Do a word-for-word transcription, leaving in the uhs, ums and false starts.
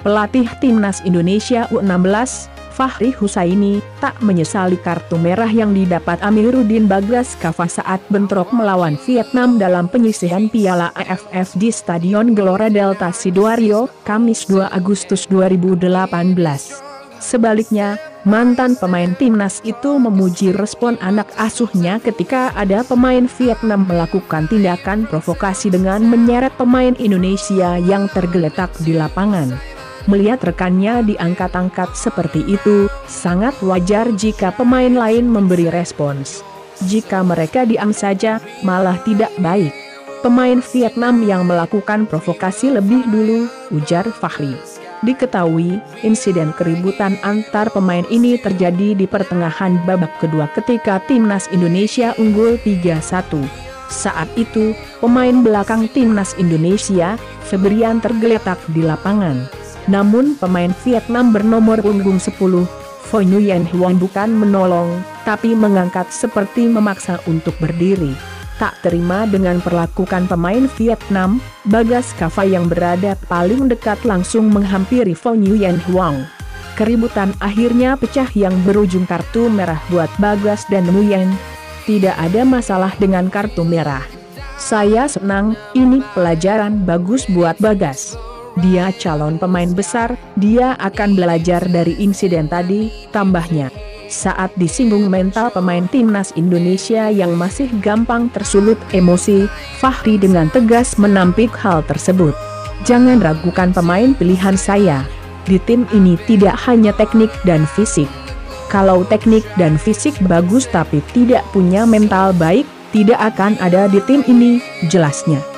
Pelatih Timnas Indonesia U enam belas, Fahri Husaini, tak menyesali kartu merah yang didapat Amiruddin Bagaskara saat bentrok melawan Vietnam dalam penyisihan Piala A F F di Stadion Gelora Delta Sidoarjo, Kamis dua Agustus dua ribu delapan belas. Sebaliknya, mantan pemain timnas itu memuji respon anak asuhnya ketika ada pemain Vietnam melakukan tindakan provokasi dengan menyeret pemain Indonesia yang tergeletak di lapangan. Melihat rekannya diangkat-angkat seperti itu, sangat wajar jika pemain lain memberi respons. Jika mereka diam saja, malah tidak baik. Pemain Vietnam yang melakukan provokasi lebih dulu, ujar Fahri. Diketahui, insiden keributan antar pemain ini terjadi di pertengahan babak kedua ketika Timnas Indonesia unggul tiga satu. Saat itu, pemain belakang Timnas Indonesia, Febrian tergeletak di lapangan. Namun pemain Vietnam bernomor punggung sepuluh, Vo Nguyen Huong bukan menolong, tapi mengangkat seperti memaksa untuk berdiri. Tak terima dengan perlakukan pemain Vietnam, Bagaskara yang berada paling dekat langsung menghampiri Vo Nguyen Huong. Keributan akhirnya pecah yang berujung kartu merah buat Bagas dan Nguyen. Tidak ada masalah dengan kartu merah. Saya senang, ini pelajaran bagus buat Bagas. Dia calon pemain besar, dia akan belajar dari insiden tadi, tambahnya. Saat disinggung mental pemain Timnas Indonesia yang masih gampang tersulut emosi, Fahri dengan tegas menampik hal tersebut. Jangan ragukan pemain pilihan saya. Di tim ini tidak hanya teknik dan fisik. Kalau teknik dan fisik bagus tapi tidak punya mental baik, tidak akan ada di tim ini, jelasnya.